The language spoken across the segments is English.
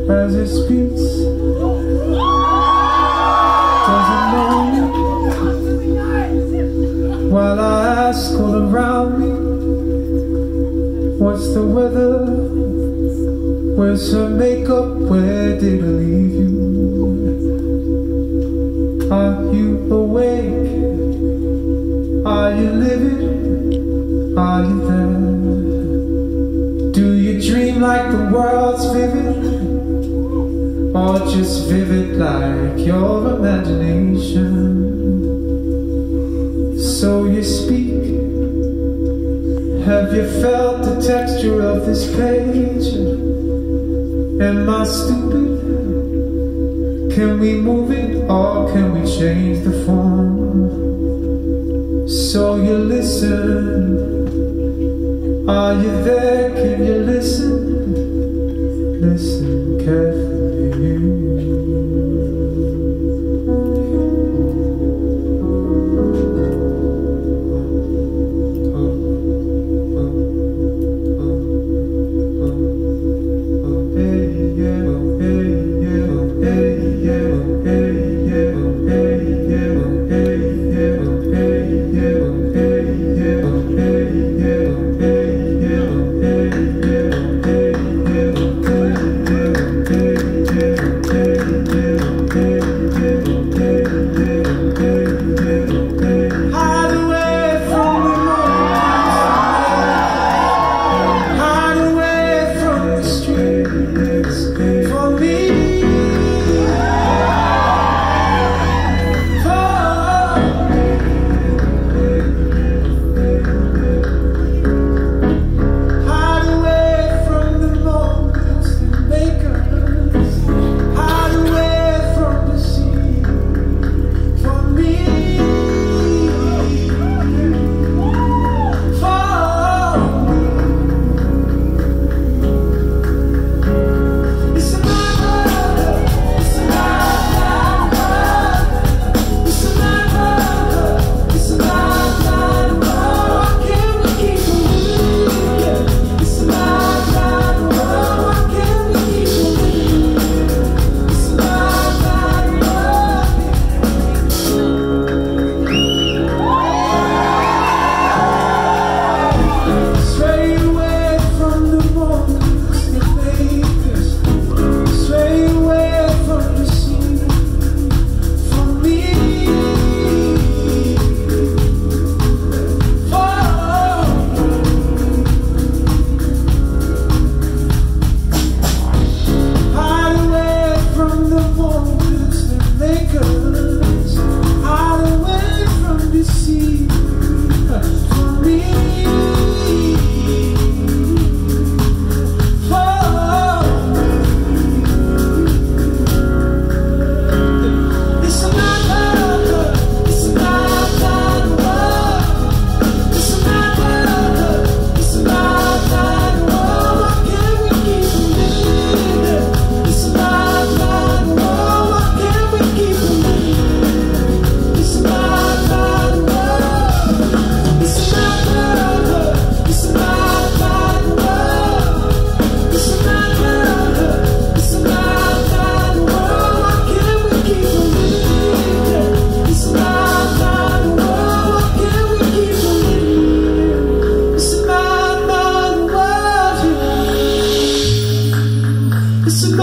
as it speaks. Doesn't know me, while I ask all around me, what's the weather? Where's her makeup? Where did I leave you? Are you awake? Are you living? Are you there? Do you dream like the world's vivid? Or just vivid like your imagination? So you speak. Have you felt the texture of this page? Am I stupid? Can we move it or can we change the form? So you listen. Are you there? Can you listen? Listen carefully.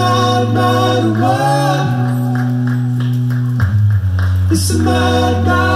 It's a mad, mad